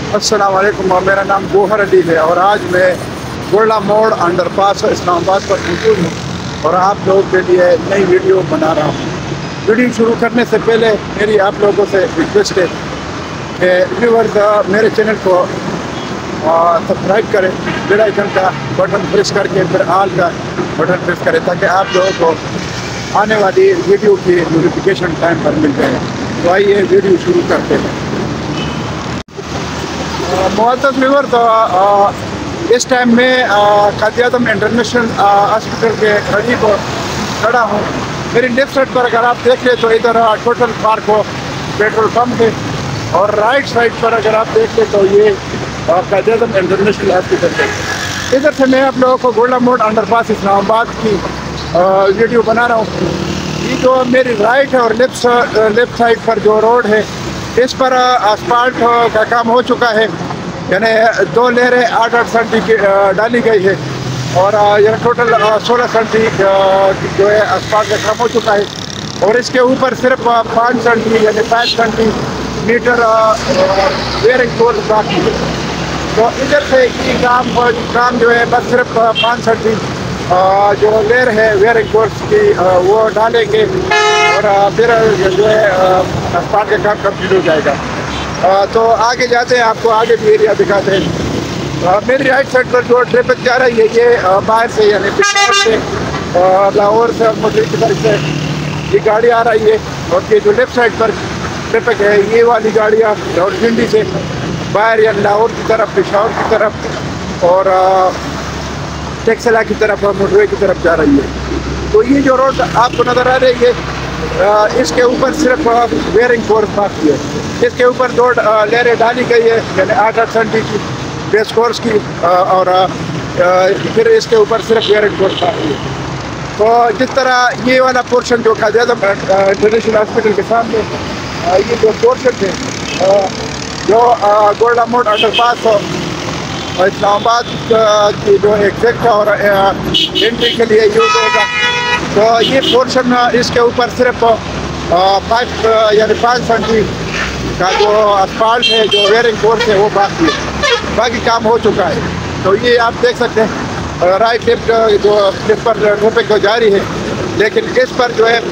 अस्सलाम वालेकुम, मेरा नाम गोहर अली है और आज मैं गोल्डा मोड़ अंडरपास इस्लामाबाद पर मौजूद हूँ और आप लोगों के लिए नई वीडियो बना रहा हूँ। वीडियो शुरू करने से पहले मेरी आप लोगों से रिक्वेस्ट है कि व्यूअर्स मेरे चैनल को सब्सक्राइब करें, बेल आइकन का बटन प्रेस करके फिर ऑल का बटन प्रेस करें ताकि आप लोगों को आने वाली वीडियो की नोटिफिकेशन टाइम पर मिल जाए। तो आइए वीडियो शुरू करते हैं। मुअज़्ज़ज़ व्यूअर्स, इस टाइम में कायद-ए-आज़म इंटरनेशनल हॉस्पिटल के करीब खड़ा हूँ। मेरी लेफ्ट साइड पर अगर आप देख लें तो इधर Total Parco petrol pump है और राइट साइड पर अगर आप देख लें तो ये कायद-ए-आज़म इंटरनेशनल हॉस्पिटल है। इधर से मैं आप लोगों को गोल्डा मोड़ अंडरपास इस्लामाबाद की वीडियो बना रहा हूँ। ये जो मेरी राइट और लेफ्ट साइड पर जो रोड है इस पर asphalt का काम हो चुका है, यानी 2 लेयरें 8-8 सेंटी की डाली गई है और यह टोटल 16 सेंटी जो है asphalt का काम हो चुका है और इसके ऊपर सिर्फ 5 सेंटी यानी 5 सेंटीमीटर वेयरिंग कोर्स बाकी है। तो इधर से ये काम जो है बस सिर्फ 5 सेंटी जो लेयर है वेयरिंग कोर्स की वो डालेंगे और फिर जो है asphalt का काम कंप्लीट हो जाएगा। तो आगे जाते हैं, आपको आगे भी एरिया दिखाते हैं। मेरी राइट साइड पर जो ट्रैफिक जा रही है ये बाहर से यानी पिशावर से लाहौर से मोटरी की तरफ से ये गाड़ी आ रही है और ये जो लेफ्ट साइड पर ट्रैफिक है ये वाली गाड़ियाँ रावलपिंडी से बाहर या लाहौर की तरफ, पिशावर की तरफ और टेक्सला की तरफ, मोटरवे की तरफ जा रही है। तो ये जो रोड आपको नज़र आ रही है इसके ऊपर सिर्फ वेयरिंग कोर्स बाकी है। इसके ऊपर 2 लेयरें डाली गई है यानी 8-8 सेंटी की बेस कोर्स की और फिर इसके ऊपर सिर्फ वेयरिंग कोर्स बाकी है। तो जिस तरह ये वाला पोर्शन जो कायद-ए-आज़म इंटरनेशनल हॉस्पिटल के सामने ये जो पोर्शन है जो गोल्डा मोड़ अंडरपास इस्लामाबाद की जो एग्जैक्ट और एंट्री के लिए यूज होगा, तो ये पोर्शन इसके ऊपर सिर्फ 5 सेंटी का जो asphalt है जो वेयरिंग कोर्स है वो बाकी है, बाकी काम हो चुका है। तो ये आप देख सकते हैं राइट लेफ्ट जो लेफ्ट पर ट्रैफिक तो जारी है लेकिन इस पर जो है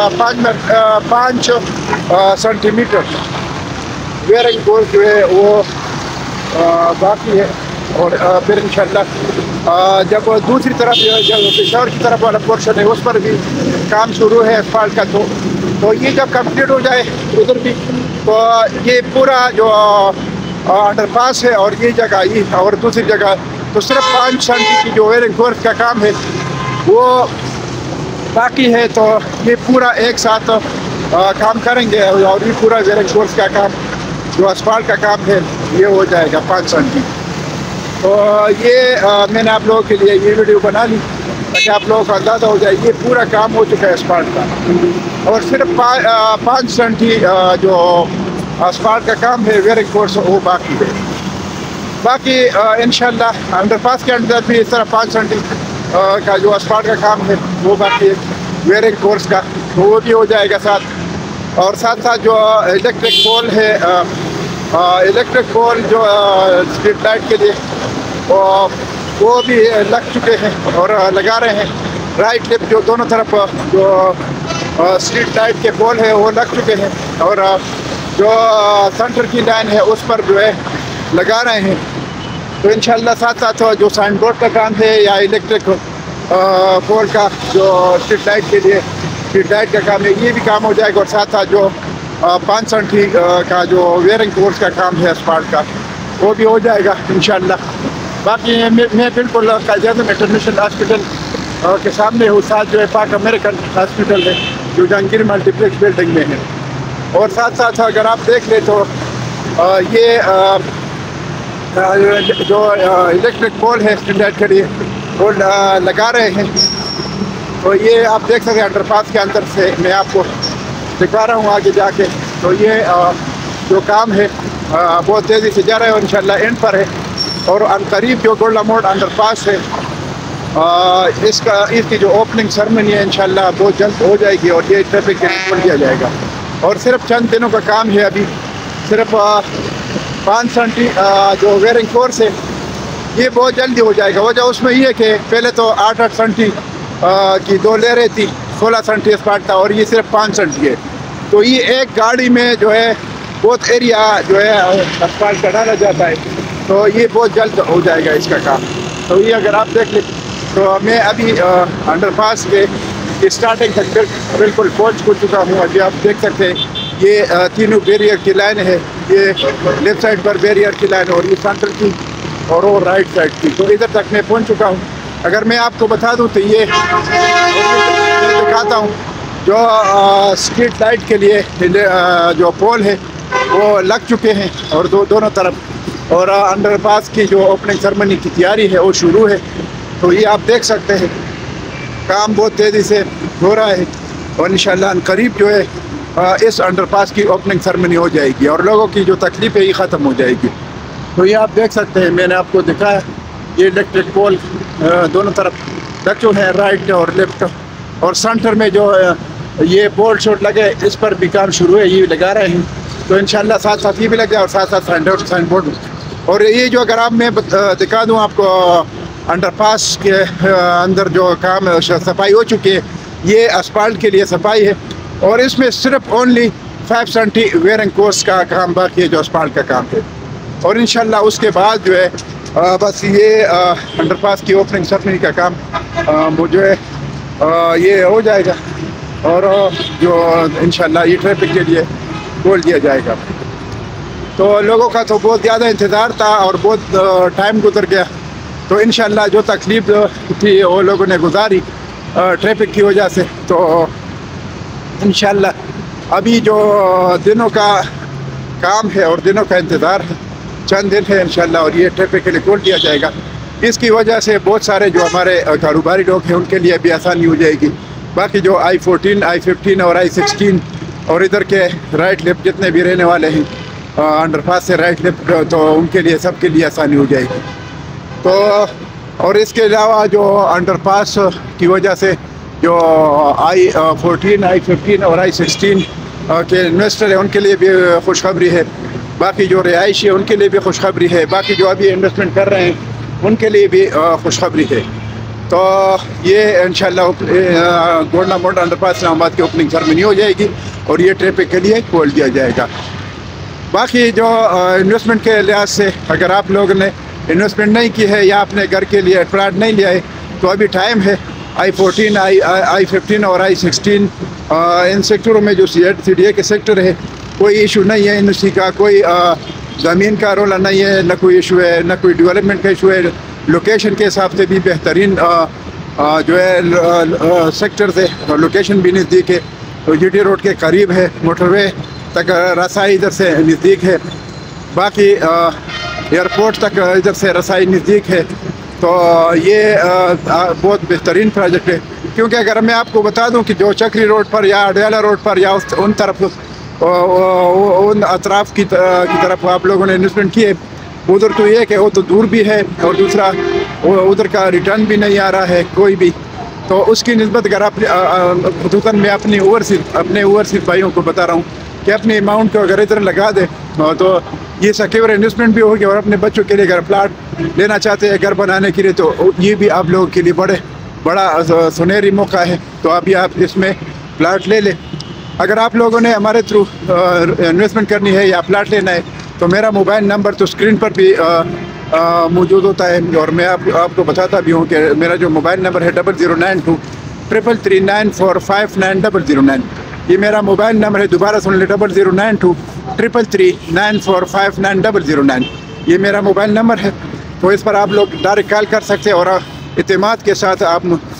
5 सेंटीमीटर वेयरिंग कोर्स जो है वो बाकी है और फिर इंशाल्लाह जब दूसरी तरफ जब पिशावर की तरफ वाला पोर्शन है उस पर भी काम शुरू है asphalt का। तो ये जब कंप्लीट हो जाए उधर भी तो ये पूरा जो अंडरपास है और ये जगह ये और दूसरी जगह तो सिर्फ 5 सेंटी की जो वेयरिंग कोर्स का काम है वो बाकी है। तो ये पूरा एक साथ काम करेंगे और ये पूरा वेयरिंग कोर्स का काम जो asphalt का काम है ये हो जाएगा 5 सेंटी। तो ये मैंने आप लोगों के लिए ये वीडियो बना ली ताकि आप लोगों को अंदाज़ा हो जाए ये पूरा काम हो चुका है asphalt का और सिर्फ 5 सेंटी जो asphalt का काम है वेयरिंग कोर्स वो बाकी है। बाकी इंशाल्लाह अंडरपास के अंदर भी इस तरह 5 सेंटी का जो asphalt का काम है वो बाकी है वेयरिंग कोर्स का, तो वो भी हो जाएगा साथ। और साथ साथ जो इलेक्ट्रिक पोल है इलेक्ट्रिक पोल जो स्ट्रीट लाइट के लिए वो भी लग चुके हैं और लगा रहे हैं। राइट लेफ्ट जो दोनों तरफ जो स्ट्रीट लाइट के पोल है वो लग चुके हैं और जो सेंटर की लाइन है उस पर जो है लगा रहे हैं। तो इंशाल्लाह साथ साथ जो साइन बोर्ड का काम है या इलेक्ट्रिक पोल का जो स्ट्रीट लाइट के लिए स्ट्रीट लाइट का काम है ये भी काम हो जाएगा और साथ साथ जो 5 सेंटी का जो वेयरिंग कोर्स का काम है asphalt का वो भी हो जाएगा इंशाल्लाह। बाकी मैं बिल्कुल कायद-ए-आज़म इंटरनेशनल हॉस्पिटल के सामने हूँ, साथ जो है पाक अमेरिकन हॉस्पिटल है जो जहांगीर मल्टीप्लेक्स बिल्डिंग में है। और साथ साथ अगर आप देख लें तो ये जो इलेक्ट्रिक पोल है स्ट्रीट लाइट के लिए वो लगा रहे हैं। तो ये आप देख सकते हैं अंडरपास के अंदर से मैं आपको दिखा रहा हूँ आगे जाके। तो ये जो काम है बहुत तेज़ी से जा रहा है और इंशाल्लाह एंड पर है और अनकरीब जो गोल्डा मोड़ अंडरपास है इसकी जो ओपनिंग सेरेमनी है इंशाल्लाह बहुत जल्द हो जाएगी और ये ट्रैफिक के लिए खोल दिया जाएगा। और सिर्फ चंद दिनों का काम है, अभी सिर्फ 5 सेंटी जो वेयरिंग कोर्स है ये बहुत जल्दी हो जाएगा। वजह उसमें ये है कि पहले तो 8-8 सेंटी की 2 लेयरें थी, 16 सेंटी एस्फाल्ट था और ये सिर्फ 5 सेंटी है। तो ये एक गाड़ी में जो है बहुत एरिया जो है एस्फाल्ट का डाला जाता है, तो ये बहुत जल्द हो जाएगा इसका काम। तो ये अगर आप देख लें तो मैं अभी अंडरपास के स्टार्टिंग तक बिल्कुल पहुँच चुका हूँ। अभी आप देख सकते हैं ये तीनों बैरियर की लाइन है, ये लेफ्ट साइड पर बैरियर की लाइन और ये सेंटर की और वो राइट साइड की। तो इधर तक मैं पहुँच चुका हूँ। अगर मैं आपको बता दूँ तो ये मैं दिखाता हूँ जो स्ट्रीट लाइट के लिए जो पोल है वो लग चुके हैं और दोनों तरफ, और अंडरपास की जो ओपनिंग सेरेमनी की तैयारी है वो शुरू है। तो ये आप देख सकते हैं काम बहुत तेज़ी से हो रहा है और इंशाल्लाह करीब जो है इस अंडरपास की ओपनिंग सेरेमनी हो जाएगी और लोगों की जो तकलीफ है ये ख़त्म हो जाएगी। तो ये आप देख सकते हैं, मैंने आपको दिखाया ये इलेक्ट्रिक पोल दोनों तरफ लग चुके हैं, राइट और लेफ्ट, और सेंटर में जो ये बोर्ड शोर्ड लगे इस पर भी काम शुरू है, ये लगा रहे हैं। तो इंशाल्लाह साथ साथ ये भी लग जाए और साथ साथ साइन बोर्ड। और ये जो अगर आप मैं दिखा दूँ आपको अंडरपास के अंदर जो काम सफाई हो चुकी है, ये एस्फाल्ट के लिए सफाई है और इसमें सिर्फ ओनली 5 सेंटी वेयरिंग कोर्स का काम बाकी है जो एस्फाल्ट का काम है। और इंशाल्लाह उसके बाद जो है बस ये अंडरपास की ओपनिंग सेरेमनी का काम वो जो है ये हो जाएगा और जो इंशाल्लाह ये ट्रैफिक के लिए खोल दिया जाएगा। तो लोगों का तो बहुत ज़्यादा इंतज़ार था और बहुत टाइम गुजर गया। तो इंशाल्लाह जो तकलीफ थी वो लोगों ने गुजारी ट्रैफिक की वजह से। तो इंशाल्लाह अभी जो दिनों का काम है और दिनों का इंतज़ार है, चंद दिन है इंशाल्लाह, और ये ट्रैफिक के लिए खोल दिया जाएगा। इसकी वजह से बहुत सारे जो हमारे कारोबारी लोग हैं उनके लिए भी आसानी हो जाएगी। बाकी जो I-14, I-15 और I-16 और इधर के राइट लेफ्ट जितने भी रहने वाले हैं अंडरपास से राइट लेफ्ट, तो उनके लिए सबके लिए आसानी हो जाएगी। तो और इसके अलावा जो अंडरपास की वजह से जो I-14, I-15 और I-16 के इन्वेस्टर हैं उनके लिए भी खुशखबरी है। बाकी जो रिहायशी है उनके लिए भी खुशखबरी है। बाकी जो अभी इन्वेस्टमेंट कर रहे हैं उनके लिए भी खुशखबरी है। तो ये इंशाल्लाह गोल्डा मोड अंडरपास इस्लामाबाद की ओपनिंग सेरेमनी हो जाएगी और ये ट्रैफिक के लिए खोल दिया जाएगा। बाकी जो इन्वेस्टमेंट के लिहाज से अगर आप लोगों ने इन्वेस्टमेंट नहीं की है या अपने घर के लिए प्लाट नहीं लिया है तो अभी टाइम है। I-14, I-15 और I-16 इन सेक्टरों में जो CDA के सेक्टर है कोई इशू नहीं है, इनसी का कोई ज़मीन का रोला नहीं है, न कोई इशू है, न कोई डेवलपमेंट का इशू है। लोकेशन के हिसाब से भी बेहतरीन जो है सेक्टर से लोकेशन भी नज़दीक है, तो GT रोड के करीब है, मोटरवे तक रसाई इधर से नज़दीक है। बाकी एयरपोर्ट तक इधर से रसाई नज़दीक है। तो ये बहुत बेहतरीन प्रोजेक्ट है, क्योंकि अगर मैं आपको बता दूं कि जो चक्री रोड पर या अडयाला रोड पर या उन तरफ उन अतराफ़ की तरफ आप लोगों ने इन्वेस्टमेंट की है, उधर तो ये कि वो तो दूर भी है और दूसरा उधर का रिटर्न भी नहीं आ रहा है कोई भी। तो उसकी निस्बत अगर आप खुसूसन मैं अपने ओवरसीज़ भाइयों को बता रहा हूँ कि अपने अमाउंट को अगर इधर लगा दे तो ये सिक्योर इन्वेस्टमेंट भी होगी और अपने बच्चों के लिए अगर प्लाट लेना चाहते हैं घर बनाने के लिए तो ये भी आप लोगों के लिए बड़ा सुनहरी मौका है। तो अभी आप इसमें प्लाट ले लें। अगर आप लोगों ने हमारे थ्रू इन्वेस्टमेंट करनी है या प्लाट लेना है तो मेरा मोबाइल नंबर तो स्क्रीन पर भी मौजूद होता है और मैं आपको बताता भी हूँ कि मेरा जो मोबाइल नंबर है 0092 333 9459009। ये मेरा मोबाइल नंबर है, दोबारा सुन ले, 0092 333 9459009। ये मेरा मोबाइल नंबर है। तो इस पर आप लोग डायरेक्ट कॉल कर सकते हैं और इत्तेमाद के साथ आप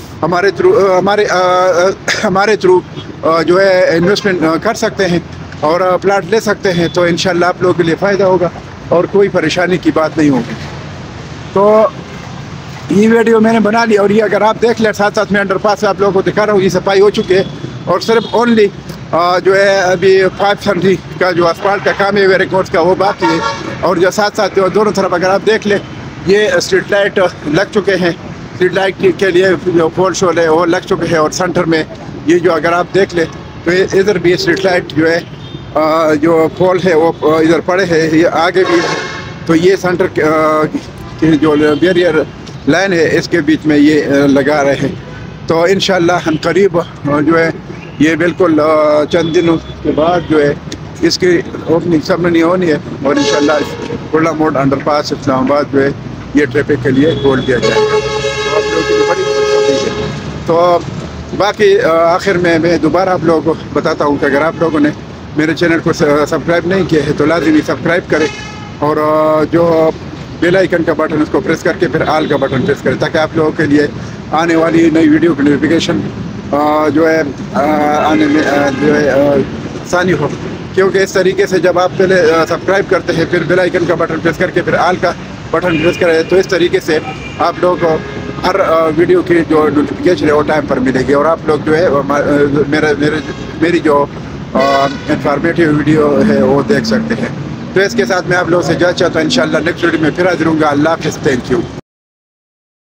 हमारे थ्रू जो है इन्वेस्टमेंट कर सकते हैं और प्लाट ले सकते हैं। तो इंशाल्लाह आप लोगों के लिए फ़ायदा होगा और कोई परेशानी की बात नहीं होगी। तो ये वीडियो मैंने बना ली और ये अगर आप देख लें साथ साथ मैं अंडरपास आप लोगों को दिखा रहा हूँ, ये सफाई हो चुकी है और सिर्फ ओनली जो है अभी 5 सेंटी का जो एस्फाल्ट का काम है वेयरिंग कोर्स का वो बाकी है। और जो साथ साथ जो दोनों तरफ अगर आप देख लें ये स्ट्रीट लाइट लग चुके हैं, स्ट्रीट लाइट के लिए जो पोल शोल है वो लग चुके हैं और सेंटर में ये जो अगर आप देख लें तो इधर भी स्ट्रीट लाइट जो है जो पोल है वो इधर पड़े हैं, ये आगे भी तो ये सेंटर की जो बैरियर लाइन है इसके बीच में ये लगा रहे हैं। तो इंशाल्लाह हम करीब जो है ये बिल्कुल चंद दिनों के बाद जो है इसकी ओपनिंग सेरेमनी होनी है और इंशाल्लाह गोल्रा मोड़ अंडरपास इस्लामाबाद जो है ये ट्रैफिक के लिए खोल दिया जाएगा। तो आप लोगों की बड़ी खुशखबरी है। तो बाकी आखिर में मैं दोबारा आप लोगों को बताता हूँ कि अगर आप लोगों ने मेरे चैनल को सब्सक्राइब नहीं किया है तो लाजमी सब्सक्राइब करें और जो बेल आइकन का बटन उसको प्रेस करके फिर आल का बटन प्रेस करें ताकि आप लोगों के लिए आने वाली नई वीडियो की नोटिफिकेशन जो है आने में जो है आसानी हो। क्योंकि इस तरीके से जब आप पहले सब्सक्राइब करते हैं फिर बेल आइकन का बटन प्रेस करके फिर आल का बटन प्रेस करें तो इस तरीके से आप लोगों को हर वीडियो की जो नोटिफिकेशन है वो टाइम पर मिलेगी और आप लोग जो है मेरी जो इंफॉर्मेटिव वीडियो है वो देख सकते हैं। तो इसके साथ मैं आप लोगों से इजाज़त चाहता हूँ। इंशाल्लाह नेक्स्ट वीडियो में फिर हाजिर होऊंगा। अल्लाह हाफ़िज़। Thank you.